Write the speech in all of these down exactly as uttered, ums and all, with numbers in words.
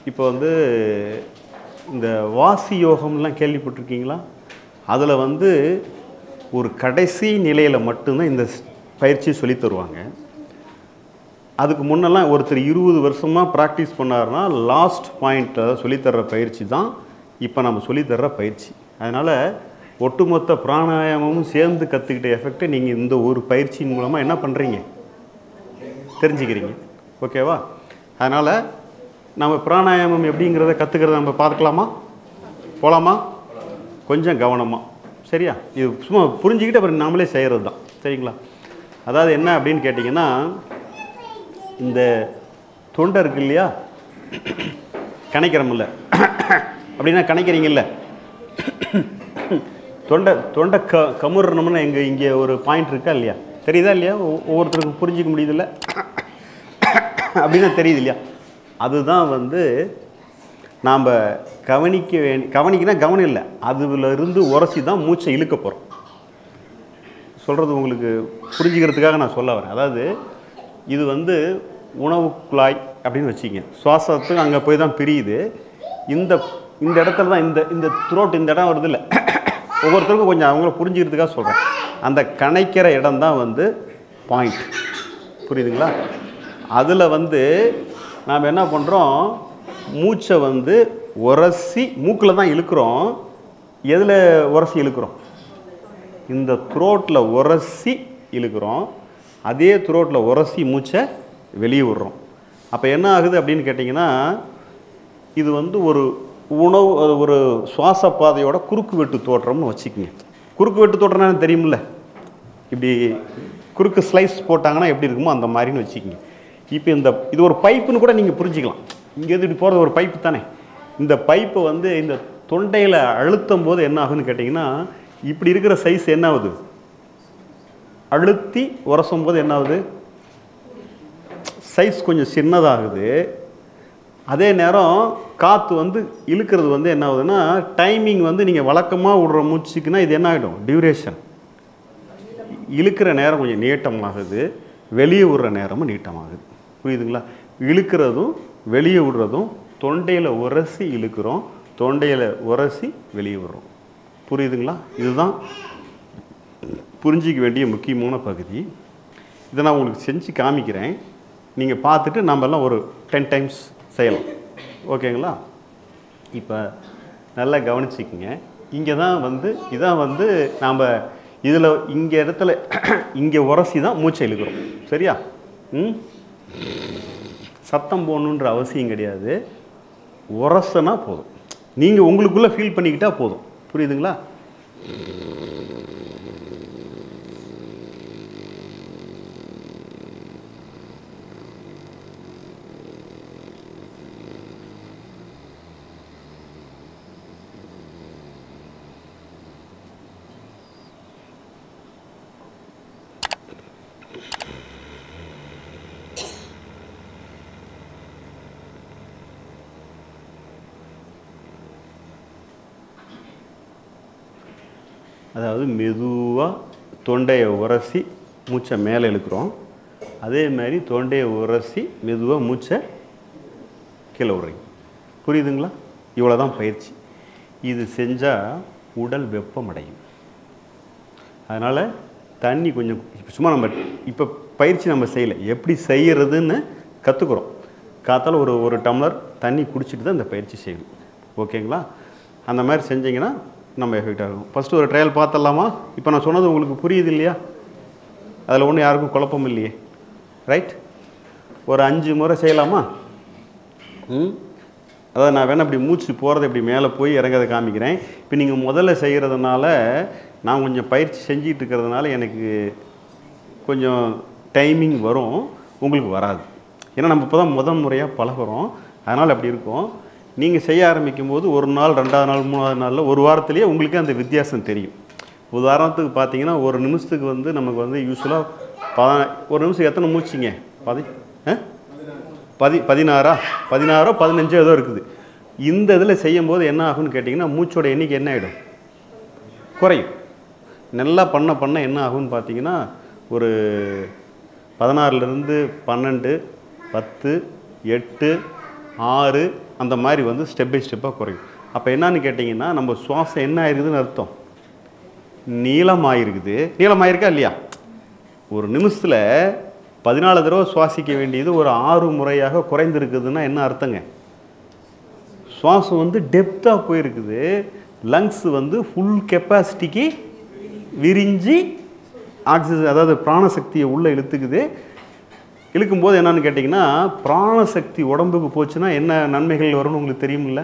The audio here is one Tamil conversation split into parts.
இப்போ வந்து இந்த வாசி யோகம்லாம் கேள்விப்பட்டிருக்கீங்களா? அதில் வந்து ஒரு கடைசி நிலையில் மட்டும்தான் இந்த பயிற்சி சொல்லி தருவாங்க. அதுக்கு முன்னெல்லாம் ஒருத்தர் இருபது வருஷமாக ப்ராக்டிஸ் பண்ணாருன்னா லாஸ்ட் பாயிண்ட்டில் சொல்லித்தர்ற பயிற்சி தான் இப்போ நம்ம சொல்லித்தர்ற பயிற்சி. அதனால் ஒட்டுமொத்த பிராணாயாமமும் சேர்ந்து கற்றுக்கிட்ட எஃபெக்டை நீங்கள் இந்த ஒரு பயிற்சியின் மூலமாக என்ன பண்ணுறீங்க, தெரிஞ்சுக்கிறீங்க. ஓகேவா? அதனால் நம்ம பிராணாயாமம் எப்படிங்கிறத கற்றுக்கிறத நம்ம பார்த்துக்கலாமா? போகலாமா? கொஞ்சம் கவனமாக. சரியா? இது சும்மா புரிஞ்சுக்கிட்டு அப்புறம் நாமளே செய்கிறது தான். சரிங்களா? அதாவது என்ன அப்படின்னு கேட்டிங்கன்னா, இந்த தொண்டை இருக்கு இல்லையா, கணைக்கிறோம்ல, அப்படின்னா கணைக்கிறீங்கல்ல, தொண்டை தொண்டை க கமுறணும்னா எங்கே இங்கே ஒரு பாயிண்ட் இருக்கா இல்லையா, தெரியுதா இல்லையா? ஒவ்வொருத்தருக்கும் புரிஞ்சிக்க முடியுதில்ல அப்படின்னா தெரியுது இல்லையா? அதுதான் வந்து நாம் கவனிக்க வேண்டி கவனிக்கினா கவனம் இல்லை, அதுலேருந்து உரசி தான் மூச்சை இழுக்க போகிறோம். சொல்கிறது உங்களுக்கு புரிஞ்சுக்கிறதுக்காக நான் சொல்ல வரேன். அதாவது இது வந்து உணவு குழாய் அப்படின்னு வச்சுங்க, சுவாசத்துக்கு அங்கே போய் தான் பிரியுது. இந்த இந்த இடத்துல தான் இந்த இந்த த்ரோட் இந்த இடம் வருது இல்லை, ஒவ்வொருத்தருக்கும் கொஞ்சம் அவங்கள புரிஞ்சுக்கிறதுக்காக சொல்கிறேன். அந்த கணைக்கிற இடம் தான் வந்து பாயிண்ட். புரியுதுங்களா? அதில் வந்து நாம் என்ன பண்ணுறோம், மூச்சை வந்து உரசி மூக்கில் தான் இழுக்கிறோம். எதில் உரசி இழுக்கிறோம்? இந்த த்ரோட்டில் உரசி இழுக்கிறோம். அதே த்ரோட்டில் உரசி மூச்சை வெளியே விடுறோம். அப்போ என்ன ஆகுது அப்படின்னு கேட்டிங்கன்னா, இது வந்து ஒரு உணவு ஒரு சுவாச பாதையோட குறுக்கு வெட்டு தோற்றம்னு வச்சுக்கோங்க. குறுக்கு வெட்டு தோற்றம்னா தெரியுமில்ல, இப்படி குறுக்கு ஸ்லைஸ் போட்டாங்கன்னா எப்படி இருக்குமோ அந்த மாதிரின்னு வச்சுக்கோங்க. இப்போ இந்த இது ஒரு பைப்புன்னு கூட நீங்கள் புரிஞ்சுக்கலாம். இங்கேருந்து இப்படி போகிறது ஒரு பைப்பு தானே. இந்த பைப்பை வந்து இந்த தொண்டையில் அழுத்தும் போது என்ன ஆகுதுன்னு கேட்டிங்கன்னா, இப்படி இருக்கிற சைஸ் என்ன ஆகுது, அழுத்தி உரசும் போது என்ன ஆகுது, சைஸ் கொஞ்சம் சின்னதாகுது. அதே நேரம் காற்று வந்து இழுக்கிறது வந்து என்ன ஆகுதுன்னா, டைமிங் வந்து நீங்கள் வழக்கமாக விடுற மூச்சுக்குன்னா இது என்ன ஆகிடும், டியூரேஷன், இழுக்கிற நேரம் கொஞ்சம் நீட்டமாகுது, வெளியே விடுற நேரமும் நீட்டமாகுது. புரியுதுங்களா? இழுக்கிறதும் வெளியே விடுறதும் தொண்டையில் உரசி இழுக்கிறோம், தொண்டையில் உரசி வெளியே விடுறோம். புரியுதுங்களா? இதுதான் புரிஞ்சிக்க வேண்டிய முக்கியமான பகுதி. இதை நான் உங்களுக்கு செஞ்சு காமிக்கிறேன், நீங்கள் பார்த்துட்டு நம்மெல்லாம் ஒரு டென் டைம்ஸ் செய்யலாம். ஓகேங்களா? இப்போ நல்லா கவனிச்சிக்கங்க. இங்கே தான் வந்து இதான் வந்து நாம் இதில் இங்கே இடத்துல இங்கே உரசி தான் மூச்சை இழுக்கிறோம். சரியா? ம் சத்தம் போடணுன்ற அவசியம் கிடையாது, உரசனா போதும், நீங்கள் உங்களுக்குள்ளே ஃபீல் பண்ணிக்கிட்டால் போதும். புரியுதுங்களா? அதாவது மெதுவாக தொண்டையை உரசி மூச்சை மேலே இழுக்கிறோம், அதே மாதிரி தொண்டையை உரசி மெதுவாக மூச்சை கீழே விடுறீங்க. புரியுதுங்களா? இவ்வளோ தான் பயிற்சி. இது செஞ்சால் உடல் வெப்பமடையும். அதனால் தண்ணி கொஞ்சம் சும்மா நம்ம இப்போ பயிற்சி நம்ம செய்யலை, எப்படி செய்கிறதுன்னு கற்றுக்குறோம். காத்தால் ஒரு ஒரு டம்ளர் தண்ணி குடிச்சிட்டு தான் இந்த பயிற்சி செய்யணும். ஓகேங்களா? அந்த மாதிரி செஞ்சிங்கன்னா நம்ம எஃபெக்ட் ஆகும். ஃபஸ்ட்டு ஒரு ட்ரையல் பார்த்துடலாமா? இப்போ நான் சொன்னது உங்களுக்கு புரியுது இல்லையா? அதில் ஒன்றும் யாருக்கும் குழப்பம் இல்லையே, ரைட்? ஒரு அஞ்சு முறை செய்யலாமா? ம் அதாவது நான் வேணால் இப்படி மூச்சு போகிறத இப்படி மேலே போய் இறங்கிறத காமிக்கிறேன். இப்போ நீங்கள் முதல்ல செய்கிறதுனால நான் கொஞ்சம் பயிற்சி செஞ்சிகிட்டு இருக்கிறதுனால எனக்கு கொஞ்சம் டைமிங் வரும், உங்களுக்கு வராது. ஏன்னா நம்ம இப்போ தான் முதல் முறையாக பழகிறோம், அதனால் அப்படி இருக்கும். நீங்கள் செய்ய ஆரம்பிக்கும் போது ஒரு நாள், ரெண்டாவது நாள், மூணாவது நாளில், ஒரு வாரத்துலேயே உங்களுக்கு அந்த வித்தியாசம் தெரியும். உதாரணத்துக்கு பார்த்தீங்கன்னா, ஒரு நிமிஷத்துக்கு வந்து நமக்கு வந்து யூஸ்வலாக ப ஒரு நிமிஷம் எத்தனை மூச்சுங்க, பதி பதி பதினாறா பதினாறோ பதினஞ்சோ ஏதோ இருக்குது. இந்த இதில் செய்யும்போது என்ன ஆகும்னு கேட்டிங்கன்னா, மூச்சோட எண்ணிக்கை என்ன ஆகிடும், குறையும். நல்லா பண்ண பண்ண என்ன ஆகும்னு பார்த்தீங்கன்னா, ஒரு பதினாறுலேருந்து பன்னெண்டு, பத்து, எட்டு, ஆறு அந்த மாதிரி வந்து ஸ்டெப் பை ஸ்டெப்பாக குறையும். அப்போ என்னன்னு கேட்டிங்கன்னா நம்ம சுவாசம் என்ன ஆயிருக்குதுன்னு அர்த்தம், நீளமாயிருக்குது. நீளமாயிருக்கா இல்லையா? ஒரு நிமிஷத்தில் பதினாலு தடவை சுவாசிக்க வேண்டியது ஒரு ஆறு முறையாக குறைந்திருக்குதுன்னா என்ன அர்த்தங்க? சுவாசம் வந்து டெப்த்தாக போயிருக்குது. லங்ஸ் வந்து ஃபுல் கெப்பாசிட்டிக்கு விரிஞ்சு ஆக்சிஜன் அதாவது பிராணசக்தியை உள்ளே இழுத்துக்குது. இழுக்கும்போது என்னன்னு கேட்டிங்கன்னா பிராணசக்தி உடம்புக்கு போச்சுன்னா என்ன நன்மைகள் வரும்னு உங்களுக்கு தெரியுமில்ல?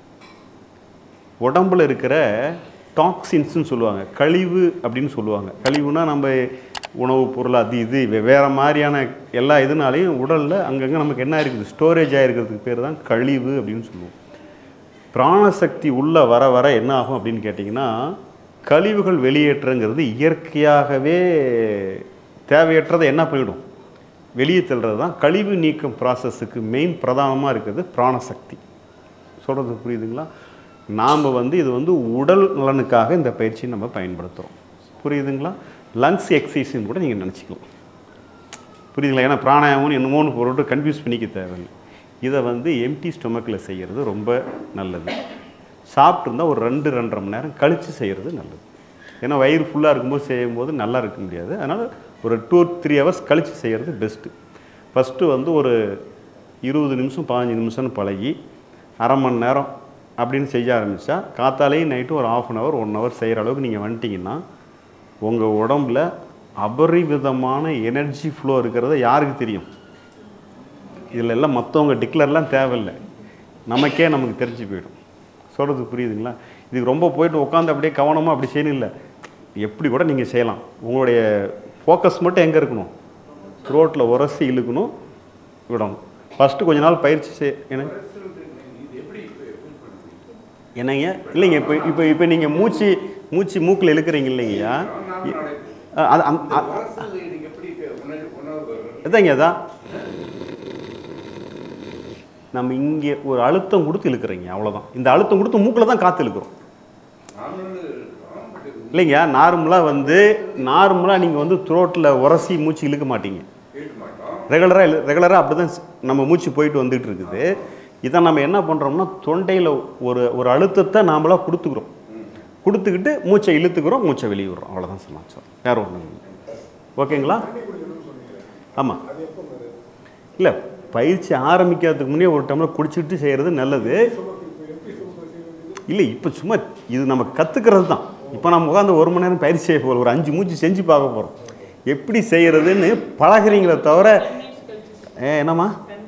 உடம்பில் இருக்கிற டாக்ஸின்ஸ்ன்னு சொல்லுவாங்க, கழிவு அப்படின்னு சொல்லுவாங்க. கழிவுனா நம்ம உணவுப் பொருள் அது இது வேறு மாதிரியான எல்லா இதுனாலையும் உடலில் அங்கங்கே நமக்கு என்ன இருக்குது, ஸ்டோரேஜ் ஆகிருக்கிறதுக்கு பேர் தான் கழிவு அப்படின்னு சொல்லுவோம். பிராணசக்தி உள்ளே வர வர என்ன ஆகும் அப்படின்னு கேட்டிங்கன்னா கழிவுகள் வெளியேற்றங்கிறது இயற்கையாகவே தேவையற்றதை என்ன பண்ணிவிடும், வெளியே தள்ளுறது தான். கழிவு நீக்கம் ப்ராசஸுக்கு மெயின் பிரதானமாக இருக்கிறது பிராணசக்தி. சொல்கிறது புரியுதுங்களா? நாம் வந்து இது வந்து உடல் நலனுக்காக இந்த பயிற்சியை நம்ம பயன்படுத்துகிறோம். புரியுதுங்களா? லங்ஸ் எக்ஸசைஸ்ன்னு கூட நீங்கள் நினச்சிக்கலாம். புரியுதுங்களா? ஏன்னா பிராணாயாமம்னு என்னமோன்னு பொருட்டு கன்ஃபியூஸ் பண்ணிக்க தேவையில்லை. இதை வந்து எம்டி ஸ்டொமக்கில் செய்கிறது ரொம்ப நல்லது. சாப்பிட்ருந்தால் ஒரு ரெண்டு ரெண்டரை மணி நேரம் கழித்து செய்கிறது நல்லது. ஏன்னா வயிறு ஃபுல்லாக இருக்கும்போது செய்யும்போது நல்லா இருக்க முடியாது. அதனால் ஒரு டூ த்ரீ ஹவர்ஸ் கழித்து செய்கிறது பெஸ்ட்டு. ஃபஸ்ட்டு வந்து ஒரு இருபது நிமிஷம் பதினஞ்சு நிமிஷம்னு பழகி அரை மணி நேரம் அப்படின்னு செய்ய ஆரம்பித்தா காத்தாலேயும் நைட்டு ஒரு half an hour one hour செய்கிற அளவுக்கு நீங்கள் வந்துட்டிங்கன்னா உங்கள் உடம்புல அபரிவிதமான எனர்ஜி ஃப்ளோ இருக்கிறத யாருக்கு தெரியும்? இதில் எல்லாம் மற்றவங்க டிக்ளர்லாம் தேவையில்லை, நமக்கே நமக்கு தெரிஞ்சு போயிடும். சொல்கிறது புரியுதுங்களா? இதுக்கு ரொம்ப போயிட்டு உட்காந்து அப்படியே கவனமாக அப்படி செய்யணும் இல்லை, எப்படி கூட நீங்கள் செய்யலாம். உங்களுடைய ஃபோக்கஸ் மட்டும் எங்கே இருக்கணும், த்ரோட்டில் உரசி இழுக்கணும், விடணும். ஃபஸ்ட்டு கொஞ்ச நாள் பயிற்சி செய். என்ன என்னங்க இல்லைங்க, இப்போ இப்போ இப்போ நீங்கள் மூச்சு மூச்சு மூக்கில் இழுக்கிறீங்க இல்லைங்கய்யா, அது எதாங்க அதான் நம்ம இங்கே ஒரு அழுத்தம் கொடுத்து இழுக்கிறீங்க, அவ்வளோதான். இந்த அழுத்தம் கொடுத்து மூக்கில் தான் காற்று இழுக்கிறோம் இல்லைங்க. நார்மலாக வந்து நார்மலாக நீங்கள் வந்து த்ரோட்டில் உரசி மூச்சு இழுக்க மாட்டீங்க. ரெகுலராக இழு ரெகுலராக அப்படி தான் நம்ம மூச்சு போயிட்டு வந்துட்டு இருக்குது. இதை நம்ம என்ன பண்ணுறோம்னா தொண்டையில் ஒரு ஒரு அழுத்தத்தை நாமளாக கொடுத்துக்கிறோம், கொடுத்துக்கிட்டு மூச்சை இழுத்துக்கிறோம், மூச்சை வெளியே விடுறோம், அவ்வளோதான் சமாச்சாரம், வேறு ஒன்றும் இல்லை. ஓகேங்களா? ஆமாம் இல்லை, பயிற்சி ஆரம்பிக்கிறதுக்கு முன்னே ஒரு டம்ளர் குடிச்சிட்டு செய்கிறது நல்லது. இல்லை இப்போ சும்மா இது நம்ம கற்றுக்கிறது தான். இப்போ நம்ம உட்காந்து ஒரு மணி நேரம் பயிற்சி செய்ய போகிறோம், ஒரு அஞ்சு மூச்சு செஞ்சு பார்க்க போகிறோம், எப்படி செய்கிறதுன்னு பழகிறீங்களே தவிர. ஏ என்னம்மா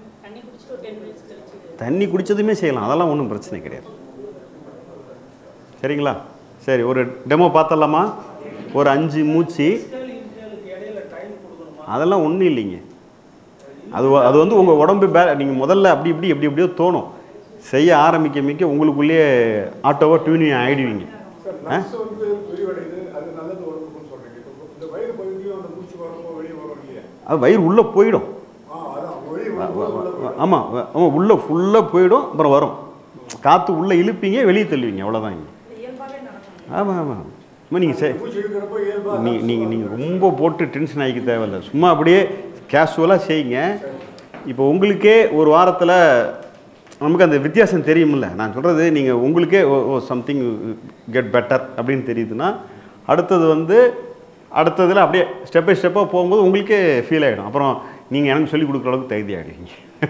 தண்ணி குடித்ததுமே செய்யலாம், அதெல்லாம் ஒன்றும் பிரச்சனை கிடையாது. சரிங்களா? சரி, ஒரு டெமோ பார்த்துடலாமா? ஒரு அஞ்சு மூச்சு, அதெல்லாம் ஒன்றும் இல்லைங்க. அது அது வந்து உங்கள் உடம்பு பே நீங்கள் முதல்ல அப்படி இப்படி எப்படி எப்படியோ தோணும், செய்ய ஆரம்பிக்க மிக்க உங்களுக்குள்ளேயே ஆட்டோவாக டியூனிங் ஆகிடுவீங்க. அது வயிறு உள்ளே போயிடும். ஆமாம் ஆமாம், உள்ளே ஃபுல்லாக போயிடும், அப்புறம் வரும் காற்று உள்ளே இழுப்பீங்க, வெளியே தள்ளுவீங்க, அவ்வளோதான். ஆமாம் ஆமாம், சும்மா நீங்கள் செய் நீங்கள் நீங்கள் நீங்கள் ரொம்ப போட்டு டென்ஷன் ஆகிக்க தேவையில்லை, சும்மா அப்படியே கேஷுவலாக செய்யுங்க. இப்போ உங்களுக்கே ஒரு வாரத்தில் நமக்கு அந்த வித்தியாசம் தெரியுமில்ல. நான் சொல்கிறது நீங்கள் உங்களுக்கே ஓ சம்திங் கெட் பெட்டர் அப்படின்னு தெரியுதுன்னா அடுத்தது வந்து அடுத்ததில் அப்படியே ஸ்டெப் பை ஸ்டெப்பாக போகும்போது உங்களுக்கே ஃபீல் ஆகிடும். அப்புறம் நீங்கள் எனக்கு சொல்லிக் கொடுக்குற அளவுக்கு தகுதி ஆகிடுவீங்க.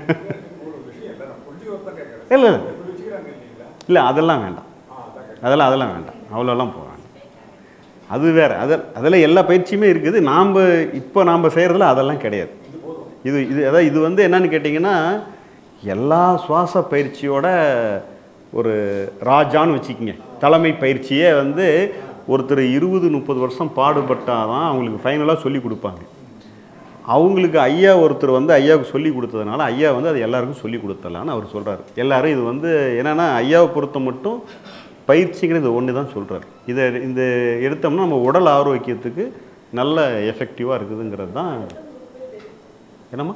இல்லை இல்லை இல்லை அதெல்லாம் வேண்டாம், அதெல்லாம் அதெல்லாம் வேண்டாம், அவ்வளோலாம் போகிறாங்க. அது வேறு, அது அதில் எல்லா பயிற்சியுமே இருக்குது. நாம் இப்போ நாம் செய்கிறதுல அதெல்லாம் கிடையாது. இது இது அதாவது இது வந்து என்னன்னு கேட்டிங்கன்னா எல்லா சுவாச பயிற்சியோட ஒரு ராஜான்னு வச்சுக்கிங்க. தலைமை பயிற்சியே வந்து ஒருத்தர் இருபது முப்பது வருஷம் பாடுபட்டால் தான் அவங்களுக்கு ஃபைனலாக சொல்லி கொடுப்பாங்க. அவங்களுக்கு ஐயா ஒருத்தர் வந்து ஐயாவுக்கு சொல்லி கொடுத்ததுனால ஐயா வந்து அது எல்லாருக்கும் சொல்லி கொடுத்துடலான்னு அவர் சொல்கிறார். எல்லோரும் இது வந்து என்னென்னா ஐயாவை பொறுத்த மட்டும் பயிற்சிங்கிறது ஒன்று தான் சொல்கிறார். இதை இந்த எடுத்தோம்னா நம்ம உடல் ஆரோக்கியத்துக்கு நல்ல எஃபெக்டிவாக இருக்குதுங்கிறது தான். என்னம்மா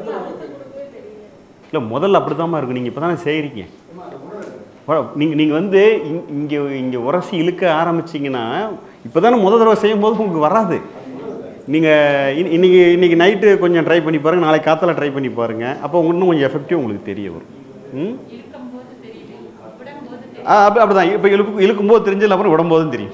இல்லை முதல்ல அப்படி தான்மா இருக்குது, நீங்கள் இப்போ தானே செய்கிறீங்க. நீங்கள் நீங்கள் வந்து இங்கே இங்கே உரசி இழுக்க ஆரம்பிச்சிங்கன்னா இப்போ தானே முதல் தடவை செய்யும் போது உங்களுக்கு வராது. நீங்கள் இன்றைக்கி இன்றைக்கி நைட்டு கொஞ்சம் ட்ரை பண்ணி பாருங்கள், நாளைக்கு காத்தால ட்ரை பண்ணி பாருங்கள், அப்போ இன்னும் கொஞ்சம் எஃபெக்டிவ் உங்களுக்கு தெரிய வரும். ம் ஆ அப்படி அப்படி தான். இப்போ இழுக்கு இழுக்கும்போது தெரிஞ்சதில்ல, அப்புறம் விடும்போதும் தெரியும்.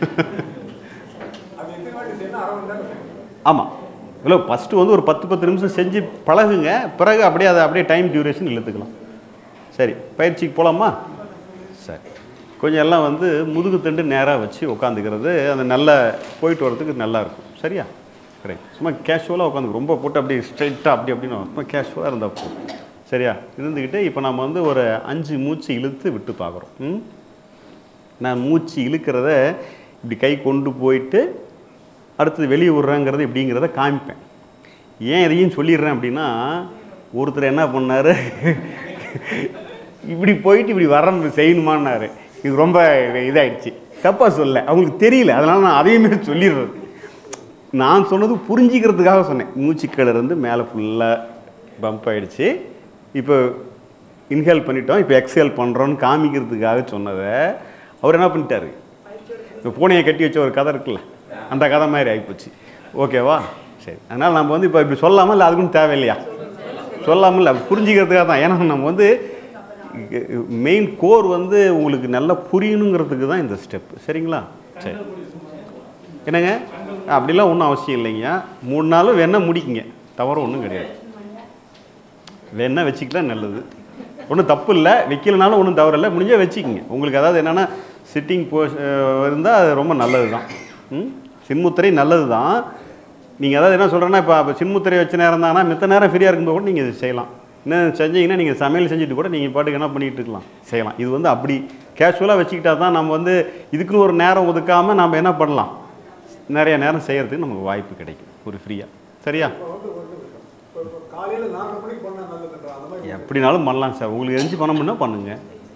ஆமாம். இல்லை ஃபஸ்ட்டு வந்து ஒரு பத்து பத்து நிமிஷம் செஞ்சு பழகுங்க. பிறகு அப்படியே அதை அப்படியே டைம் டியூரேஷன் இழுத்துக்கலாம். சரி, பயிற்சிக்கு போகலாமா? சரி, கொஞ்சம் எல்லாம் வந்து முதுகு தண்டு நேராக வச்சு உட்காந்துக்கிறது அந்த நல்லா போயிட்டு வரதுக்கு நல்லாயிருக்கும். சரியா? ரைட். சும்மா கேஷுவலாக உட்காந்து ரொம்ப போட்டு அப்படியே ஸ்ட்ரைட்டாக அப்படி அப்படின்னு சும்மா கேஷுவலாக இருந்தால் போகும். சரியா? இருந்துக்கிட்டு இப்போ நம்ம வந்து ஒரு அஞ்சு மூச்சு இழுத்து விட்டு பார்க்குறோம். ம் நான் மூச்சு இழுக்கிறத இப்படி கை கொண்டு போயிட்டு அடுத்தது வெளியே விட்றேங்கிறது இப்படிங்கிறத காமிப்பேன். ஏன் எதையும் சொல்லிடுறேன் அப்படின்னா, ஒருத்தர் என்ன பண்ணார், இப்படி போயிட்டு இப்படி வர செய்யணுமான்னாரு. இது ரொம்ப இதாகிடுச்சு. தப்பாக சொல்ல, அவங்களுக்கு தெரியல, அதனால் நான் அதையுமே சொல்லிடுறது. நான் சொன்னது புரிஞ்சிக்கிறதுக்காக சொன்னேன். மூச்சுக்கள் இருந்து மேலே ஃபுல்லாக பம்ப் ஆகிடுச்சு, இப்போ இன்ஹேல் பண்ணிட்டோம், இப்போ எக்ஸேல் பண்ணுறோன்னு காமிக்கிறதுக்காக சொன்னதை அவர் என்ன பண்ணிட்டாரு, இப்போ பூனையை கட்டி வச்ச ஒரு கதை இருக்குல்ல, அந்த கதை மாதிரி ஆகிப்போச்சு. ஓகேவா? சரி, அதனால் நம்ம வந்து இப்போ இப்படி சொல்லாமல் இல்லை, அதுக்குன்னு தேவையில்லையா? சொல்லாமல் இல்லை, புரிஞ்சிக்கிறதுக்காக தான். ஏன்னா நம்ம வந்து மெயின் கோர் வந்து உங்களுக்கு நல்லா புரியணுங்கிறதுக்கு தான் இந்த ஸ்டெப்பு. சரிங்களா? சரி, என்னங்க அப்படிலாம் ஒன்றும் அவசியம் இல்லைங்க. மூணு நாளும் வேணால் முடிக்குங்க, தவறு ஒன்றும் கிடையாது. வேணால் வச்சுக்கலாம், நல்லது, ஒன்றும் தப்பு இல்லை. வைக்கலனாலும் ஒன்றும் தவறு இல்லை, முடிஞ்சால் வச்சுக்கிங்க. உங்களுக்கு அதாவது என்னென்னா சிட்டிங் போஸ் இருந்தால் அது ரொம்ப நல்லது தான். ம் சின்முத்திரை நல்லது தான். நீங்கள் அதாவது என்ன சொல்கிறேன்னா, இப்போ இப்போ சின்முத்திரை வச்ச நேரம் தானா, மித்த நேரம் ஃப்ரீயாக இருக்கும்போது கூட நீங்கள் இது செய்யலாம். இன்னும் செஞ்சீங்கன்னா நீங்கள் சமையல் செஞ்சுட்டு கூட நீங்கள் பாட்டுக்கு என்ன பண்ணிகிட்டு இருக்கலாம், செய்யலாம். இது வந்து அப்படி கேஷுவலாக வச்சுக்கிட்டா தான் நம்ம வந்து இதுக்குன்னு ஒரு நேரம் ஒதுக்காமல் நம்ம என்ன பண்ணலாம், நிறைய நேரம் செய்கிறதுக்கு நமக்கு வாய்ப்பு கிடைக்கும் ஒரு ஃப்ரீயாக. சரியா? எப்படினாலும் பண்ணலாம் சார், உங்களுக்கு எரிஞ்சு பண்ண முடியும்னா பண்ணுங்க.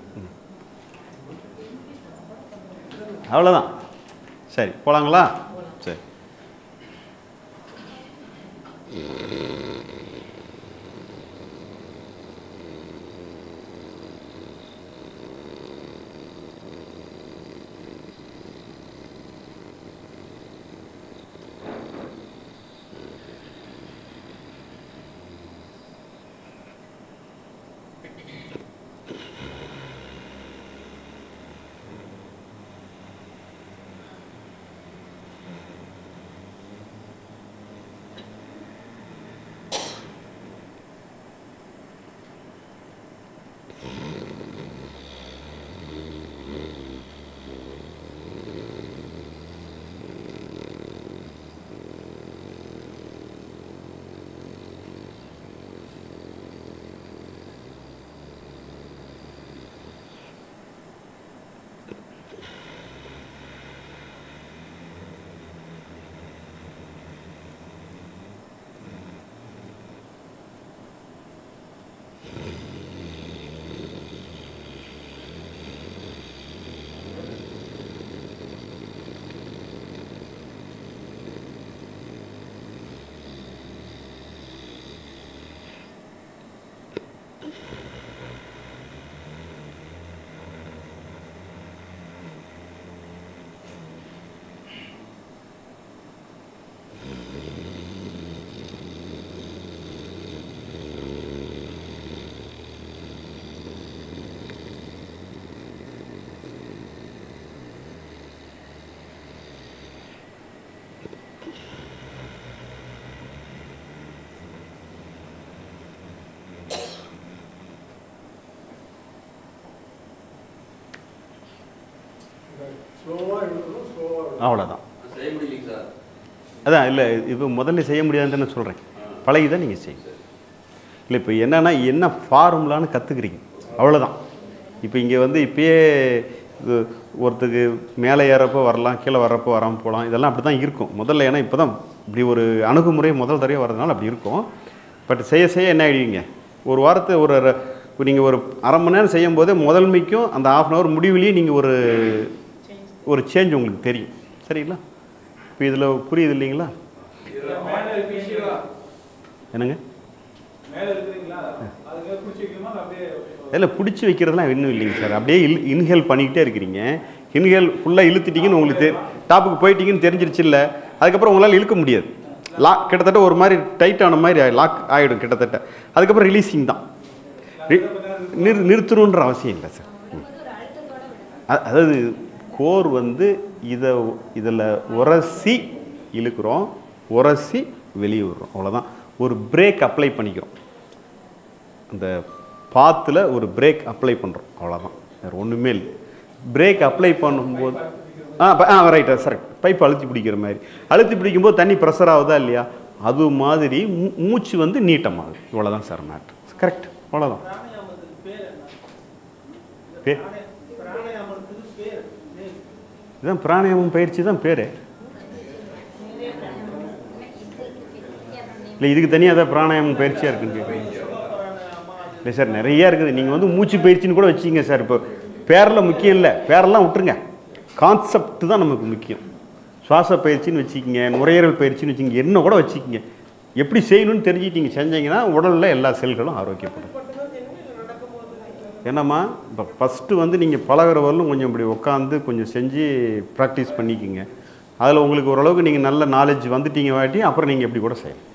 அவ்வளோதான். சரி, போகலாங்களா? சரி. அவ்வளோதான். அதான் இல்லை, இப்போ முதல்ல செய்ய முடியாதுன்னு நான் சொல்கிறேன், பழகி தான் நீங்கள் செய்யுங்க. இல்லை இப்போ என்னென்னா என்ன ஃபார்முலான்னு கற்றுக்குறீங்க, அவ்வளோதான். இப்போ இங்கே வந்து இப்போயே ஒருத்தருக்கு மேலே ஏறப்போ வரலாம், கீழே வர்றப்போ வராமல் போகலாம், இதெல்லாம் அப்படி தான் இருக்கும் முதல்ல. ஏன்னா இப்போ தான் இப்படி ஒரு அணுகுமுறை முதல் தடவை வர்றதுனால அப்படி இருக்கும். பட் செய்ய செய்ய என்ன ஆகிடுவீங்க, ஒரு வாரத்தை ஒரு நீங்கள் ஒரு அரை மணி நேரம் செய்யும் போதே முதன்மைக்கும் அந்த ஆஃப் அன் ஹவர் முடிவுலேயும் நீங்கள் ஒரு ஒரு சேஞ்ச் உங்களுக்கு தெரியும். சரிங்களா? இப்போ இதில் புரியுது இல்லைங்களா? என்னங்க இல்லை பிடிச்சி வைக்கிறதுலாம் இன்னும் இல்லைங்க சார். அப்படியே இல் இன்ஹேல் பண்ணிக்கிட்டே இருக்கிறீங்க. இன்ஹேல் ஃபுல்லாக இழுத்துட்டிங்கன்னு உங்களுக்கு டாப்புக்கு போயிட்டீங்கன்னு தெரிஞ்சிருச்சு இல்லை, அதுக்கப்புறம் உங்களால் இழுக்க முடியாது. லாக் கிட்டத்தட்ட ஒரு மாதிரி டைட் ஆன மாதிரி லாக் ஆகிடும் கிட்டத்தட்ட. அதுக்கப்புறம் ரிலீஸிங் தான். நிறு நிறுத்தணுன்ற அவசியம் இல்லை சார். அதாவது கோர் வந்து இதை இதில் உரசி இழுக்கிறோம், உரசி வெளியே விடுறோம், அவ்வளோதான். ஒரு பிரேக் அப்ளை பண்ணிக்கிறோம், அந்த பாத்தில் ஒரு பிரேக் அப்ளை பண்ணுறோம், அவ்வளோதான், வேறு ஒன்றுமே இல்லை. பிரேக் அப்ளை பண்ணும்போது ஆ ஆ ரைட்டா சார், பைப் அழுத்தி பிடிக்கிற மாதிரி அழுத்தி பிடிக்கும்போது தண்ணி ப்ரெஷர் ஆகுதா இல்லையா, அது மாதிரி மூ மூச்சு வந்து நீட்டமாகுது, இவ்வளோதான் சார் மேட்ரு. கரெக்ட், அவ்வளோதான். பேர் இதுதான் பிராணாயாமம் பயிற்சி தான் பேர். இல்லை இதுக்கு தனியாக தான் பிராணாயாமம் பயிற்சியாக இருக்குன்னு கேட்குறீங்க. இல்லை சார், நிறையா இருக்குது. நீங்கள் வந்து மூச்சு பயிற்சின்னு கூட வச்சுக்கிங்க சார். இப்போ பேரில் முக்கியம் இல்லை, பேரெல்லாம் விட்டுருங்க, கான்செப்ட் தான் நமக்கு முக்கியம். சுவாச பயிற்சின்னு வச்சுக்கிங்க, நுரையீரல் பயிற்சின்னு வச்சுக்கிங்க, என்ன கூட வச்சுக்கிங்க. எப்படி செய்யணும்னு தெரிஞ்சுக்கிட்டீங்க செஞ்சீங்கன்னா உடலில் எல்லா செல்களும் ஆரோக்கியப்படும். என்னம்மா, இப்போ ஃபஸ்ட்டு வந்து நீங்கள் பழகிற வரலும் கொஞ்சம் இப்படி உட்காந்து கொஞ்சம் செஞ்சு ப்ராக்டிஸ் பண்ணிக்கிங்க. அதில் உங்களுக்கு ஓரளவுக்கு நீங்கள் நல்ல நாலேஜ் வந்துட்டீங்க வாட்டி அப்புறம் நீங்கள் எப்படி கூட செய்யலாம்.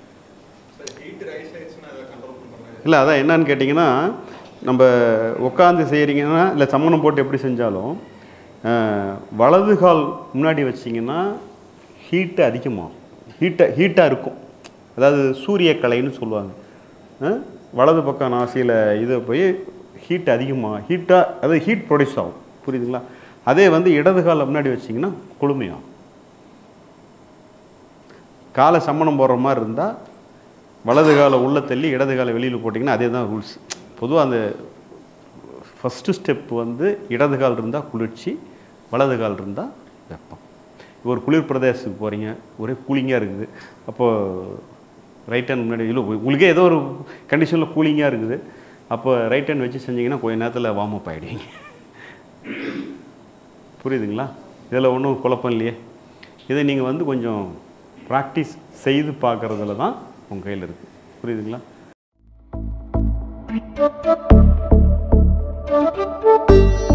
இல்லை அதான் என்னன்னு கேட்டிங்கன்னா, நம்ம உட்காந்து செய்கிறீங்கன்னா இல்லை சம்மணம் போட்டு எப்படி செஞ்சாலும் வலது கால் முன்னாடி வச்சிங்கன்னா ஹீட்டு அதிகமாகும், ஹீட்டை ஹீட்டாக இருக்கும். அதாவது சூரிய கலைன்னு சொல்லுவாங்க. வலது பக்கம் நாசியில் இதை போய் ஹீட் அதிகமாக ஹீட்டாக அதாவது ஹீட் ப்ரொடியூஸ் ஆகும், புரியுதுங்களா. அதே வந்து இடது காலை முன்னாடி வச்சிங்கன்னா குளுமையாகும். காலை சம்மணம் போடுற மாதிரி இருந்தால் வலது காலை உள்ளே தள்ளி இடது காலை வெளியில் போட்டிங்கன்னா அதே தான் ரூல்ஸ். பொதுவாக அந்த ஃபஸ்ட்டு ஸ்டெப் வந்து இடது கால் இருந்தால் குளிர்ச்சி, வலது கால் இருந்தால் வெப்பம். ஒரு குளிர் பிரதேசத்துக்கு போகிறீங்க, ஒரே கூலிங்காக இருக்குது, அப்போது ரைட் ஹேண்ட் முன்னாடி இல்லை உங்களுக்கே ஏதோ ஒரு கண்டிஷனில் கூலிங்காக இருக்குது, அப்போ ரைட் ஹேண்ட் வச்சு செஞ்சிங்கன்னா கொஞ்சம் நேரத்தில் வார்ம் அப் ஆகிடுவீங்க. புரியுதுங்களா. இதில் ஒன்றும் குழப்பம் இல்லையே. இதை நீங்கள் வந்து கொஞ்சம் ப்ராக்டிஸ் செய்து பார்க்குறதுல தான் உங்கள் கையில் இருக்குது, புரியுதுங்களா.